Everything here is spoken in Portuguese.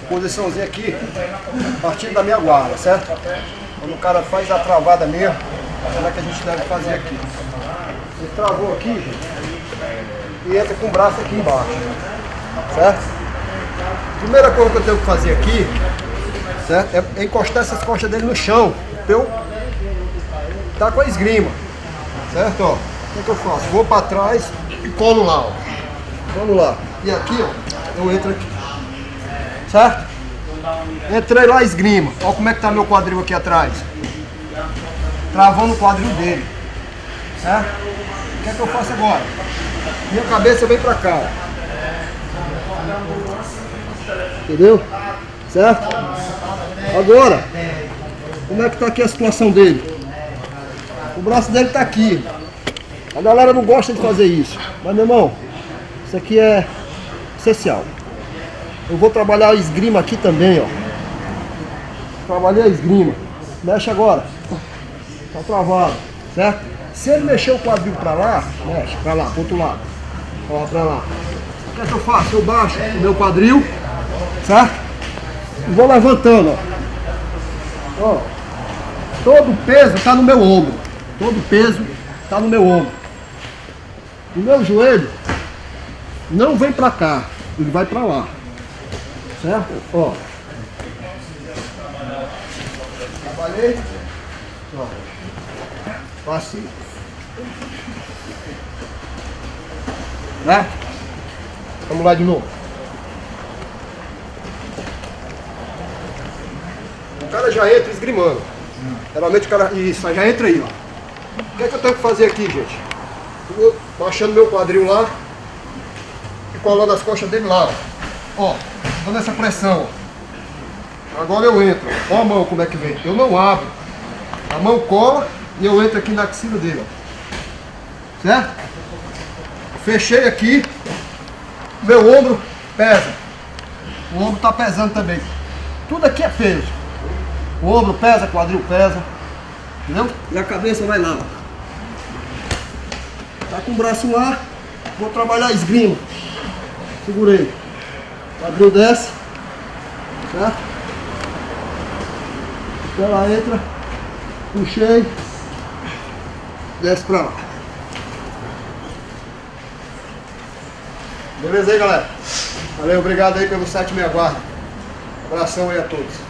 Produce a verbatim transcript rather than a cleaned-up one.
posiçãozinha aqui, partindo da minha guarda, certo? Quando o cara faz a travada mesmo, como é que a gente deve fazer aqui? Ele travou aqui, gente, e entra com o braço aqui embaixo, certo? Primeira coisa que eu tenho que fazer aqui, certo? É encostar essas costas dele no chão, pra eu tá com a esgrima, certo? Ó, o que, que eu faço? Vou para trás e colo lá, ó. Vamos lá. E aqui, ó, eu entro aqui, certo? Entrei lá, esgrima. Olha como é que tá meu quadril aqui atrás, travando o quadril dele, certo? O que é que eu faço agora? Minha cabeça vem pra cá, entendeu? Certo? Agora, como é que tá aqui a situação dele? O braço dele tá aqui. A galera não gosta de fazer isso, mas meu irmão, isso aqui é essencial. Eu vou trabalhar a esgrima aqui também, ó. Trabalhei a esgrima. Mexe agora. Tá travado, certo? Se ele mexer o quadril pra lá, mexe pra lá, pro outro lado. Ó, pra lá. O que é que eu faço? Eu baixo o meu quadril, certo? E vou levantando, ó. Ó. Todo o peso tá no meu ombro. Todo o peso tá no meu ombro. O meu joelho não vem pra cá, ele vai pra lá, certo? Ó, trabalhei, ó, assim, né? Vamos lá de novo. O cara já entra esgrimando. Geralmente o cara, isso, já entra aí, ó. O que é que eu tenho que fazer aqui, gente? Eu, baixando meu quadril lá e colando as costas dele lá, ó. Ó, dando essa pressão, ó. Agora eu entro. Ó a mão como é que vem. Eu não abro. A mão cola e eu entro aqui na axila dele, ó. Certo? Fechei aqui. Meu ombro pesa. O ombro tá pesando também. Tudo aqui é peso. O ombro pesa, quadril pesa. Entendeu? E a cabeça vai lá, ó. Tá com o braço lá, vou trabalhar a esgrima. Segurei. Quadril desce, certo? Ela entra, puxei, desce pra lá. Beleza aí, galera? Valeu, obrigado aí pelo sétimo e aguardo. Abração aí a todos.